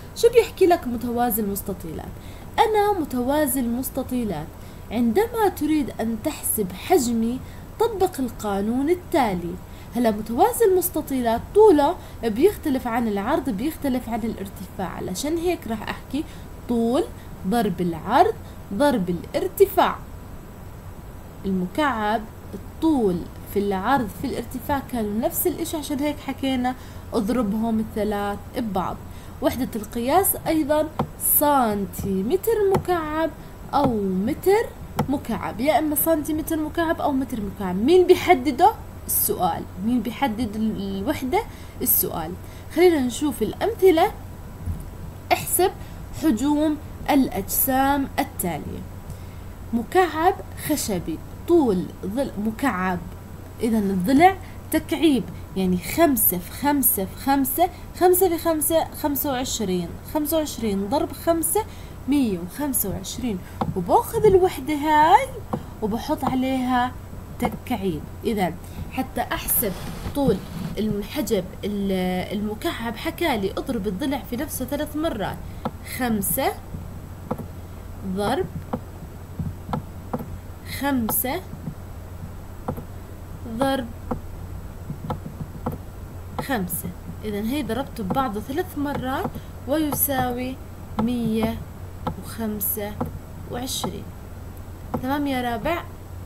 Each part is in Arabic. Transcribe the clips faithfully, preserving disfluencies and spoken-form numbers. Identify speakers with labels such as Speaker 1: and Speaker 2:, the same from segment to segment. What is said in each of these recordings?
Speaker 1: شو بيحكي لك متوازي المستطيلات؟ أنا متوازي المستطيلات عندما تريد أن تحسب حجمي طبق القانون التالي. هلا متوازي المستطيلات طوله بيختلف عن العرض بيختلف عن الارتفاع، علشان هيك راح أحكي طول ضرب العرض ضرب الارتفاع. المكعب الطول في العرض في الارتفاع كانوا نفس الاشي، عشان هيك حكينا اضربهم الثلاث ببعض. وحدة القياس ايضا سنتيمتر مكعب او متر مكعب، يا اما سنتيمتر مكعب او متر مكعب. مين بيحدده؟ السؤال. مين بيحدد الوحدة؟ السؤال. خلينا نشوف الامثلة. احسب حجوم الاجسام التالية. مكعب خشبي طول ضلع مكعب، إذا الضلع تكعيب، يعني خمسة في خمسة في خمسة، خمسة في خمسة خمسة وعشرين، خمسة وعشرين ضرب خمسة مية وخمسة وعشرين، وباخذ الوحدة هاي وبحط عليها تكعيب. إذا حتى أحسب طول الحجب المكعب حكالي اضرب الضلع في نفسه ثلاث مرات، خمسة ضرب خمسة ضرب خمسة. إذا هي ضربته ببعضه ثلاث مرات ويساوي مية وخمسة وعشرين. تمام يا رابع؟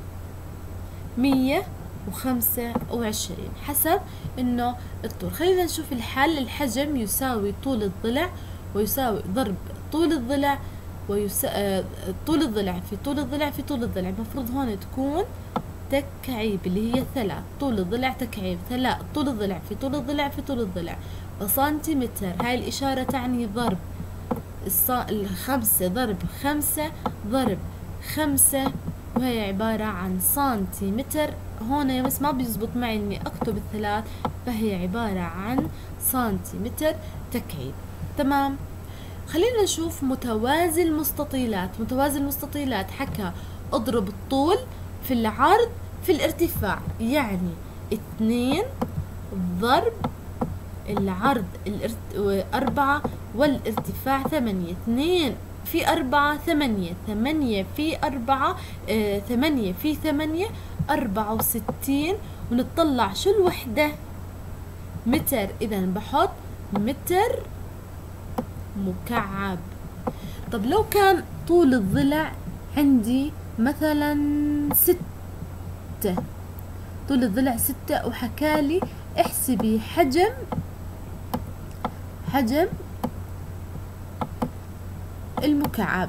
Speaker 1: مية وخمسة وعشرين حسب إنه الطول. خلينا نشوف الحل. الحجم يساوي طول الضلع ويساوي ضرب طول الضلع ويسا... طول الضلع في طول الضلع في طول الضلع. المفروض هون تكون تكعيب اللي هي ثلاث، طول الضلع تكعيب ثلاث، طول الضلع في طول الضلع في طول الضلع وسنتيمتر. هاي الإشارة تعني ضرب الص... الخمسة ضرب خمسة ضرب خمسة، وهي عبارة عن سنتيمتر. هون بس ما بيزبط معي إني أكتب الثلاث، فهي عبارة عن سنتيمتر تكعيب. تمام. خلينا نشوف متوازي المستطيلات. متوازي المستطيلات حكى اضرب الطول في العرض في الارتفاع، يعني اثنين ضرب العرض الارت... أربعة والارتفاع ثمانية. اثنين في أربعة ثمانية، ثمانية في أربعة آه، ثمانية في ثمانية أربعة وستين. ونطلع شو الوحدة؟ متر. إذا بحط متر مكعب. طب لو كان طول الضلع عندي مثلا ستة، طول الضلع ستة وحكالي احسبي حجم حجم المكعب.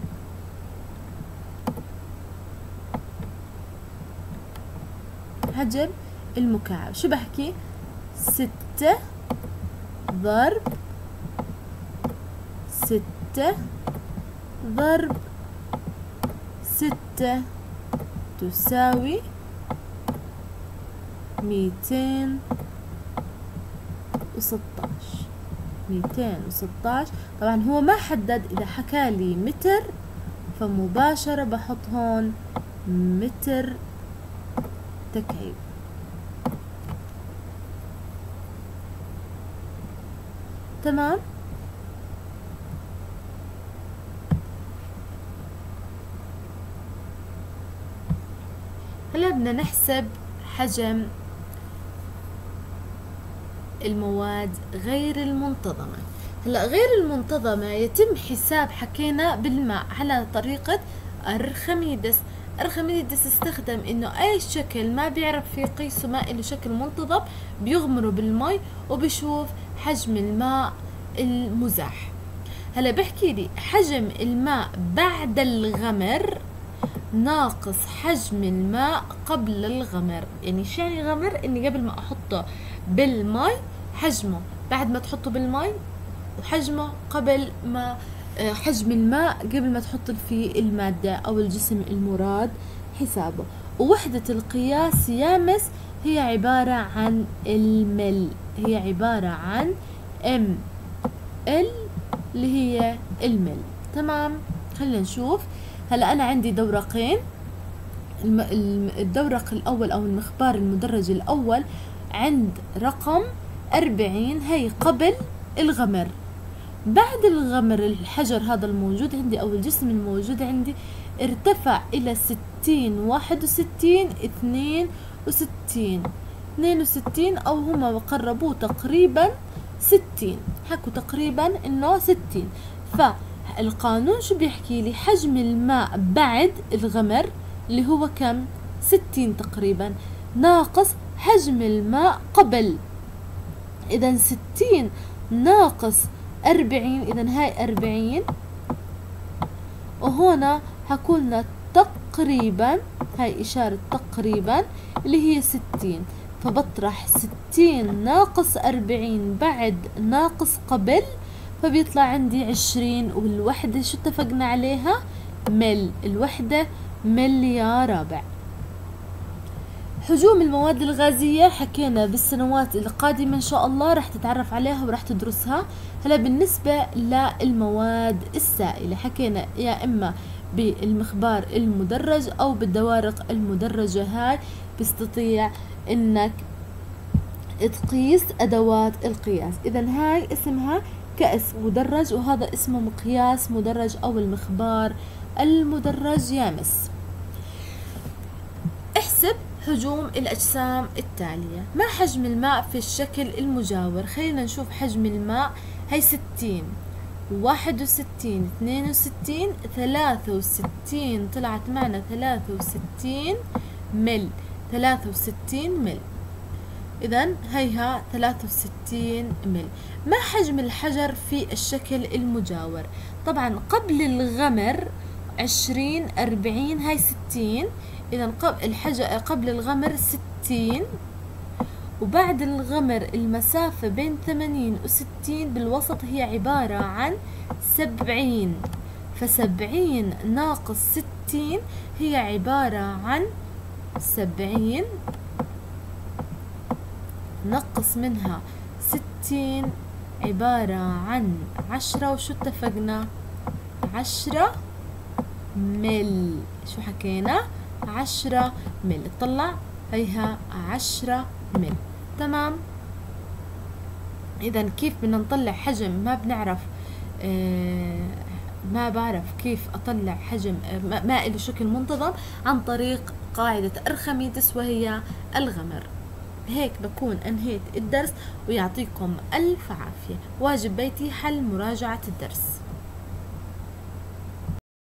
Speaker 1: حجم المكعب شو بحكي؟ ستة ضرب ستة ضرب ستة تساوي ميتين وستاش. ميتين وستاش. طبعا هو ما حدد، إذا حكالي متر فمباشرة بحط هون متر تكعيب. تمام. هلا بدنا نحسب حجم المواد غير المنتظمة. هلا غير المنتظمة يتم حساب، حكينا بالماء على طريقة أرخميدس. أرخميدس استخدم إنه أي شكل ما بيعرف فيه قيسه ما إله شكل منتظم بيغمره بالمي وبيشوف حجم الماء المزاح. هلا بحكي لي حجم الماء بعد الغمر ناقص حجم الماء قبل الغمر. يعني شو يعني غمر؟ اني قبل ما احطه بالماء حجمه، بعد ما تحطه بالماء وحجمه قبل ما حجم الماء قبل ما تحط فيه المادة او الجسم المراد حسابه. ووحدة القياس يامس هي عبارة عن المل، هي عبارة عن ام ال اللي هي المل. تمام. خلينا نشوف. هلا أنا عندي دورقين. الدورق الأول أو المخبار المدرج الأول عند رقم أربعين، هي قبل الغمر، بعد الغمر الحجر هذا الموجود عندي أو الجسم الموجود عندي ارتفع إلى ستين، واحد وستين، اثنين وستين، اثنين وستين، أو هما قربوه تقريبا ستين، حكوا تقريبا إنه ستين. فالقانون شو بيحكي لي؟ حجم الماء بعد الغمر اللي هو كم؟ ستين تقريبا، ناقص حجم الماء قبل. إذا ستين ناقص أربعين، إذا هاي أربعين، وهنا حكولنا تقريبا، هاي إشارة تقريبا اللي هي ستين، فبطرح ستين ناقص أربعين بعد ناقص قبل، فبيطلع عندي عشرين. والوحدة شو اتفقنا عليها؟ مل، الوحدة مل يا رابع. حجوم المواد الغازية حكينا بالسنوات القادمة إن شاء الله رح تتعرف عليها ورح تدرسها. هلا بالنسبة للمواد السائلة حكينا يا إما بالمخبار المدرج أو بالدوارق المدرجة، هاي بيستطيع إنك تقيس أدوات القياس. إذا هاي اسمها كأس مدرج، وهذا اسمه مقياس مدرج أو المخبار المدرج يا مس. احسب حجوم الأجسام التالية. ما حجم الماء في الشكل المجاور؟ خلينا نشوف حجم الماء. هي ستين، واحد وستين، اثنين وستين، ثلاثة وستين، طلعت معنا ثلاثة وستين مل، ثلاثة وستين مل. إذا هيها ثلاثة وستين مل. ما حجم الحجر في الشكل المجاور؟ طبعا قبل الغمر عشرين، أربعين، هاي ستين، إذا قبل الحجر قبل الغمر ستين، وبعد الغمر المسافة بين ثمانين وستين بالوسط هي عبارة عن سبعين، فسبعين ناقص ستين هي عبارة عن سبعين، نقص منها ستين عبارة عن عشرة، وشو اتفقنا؟ عشرة مل. شو حكينا؟ عشرة مل. طلع هيها عشرة مل. تمام. إذا كيف بدنا نطلع حجم؟ ما بنعرف، آه ما بعرف كيف أطلع حجم ماء له شكل منتظم عن طريق قاعدة أرخميدس وهي الغمر. هيك بكون أنهيت الدرس، ويعطيكم ألف عافية. واجب بيتي حل مراجعة الدرس.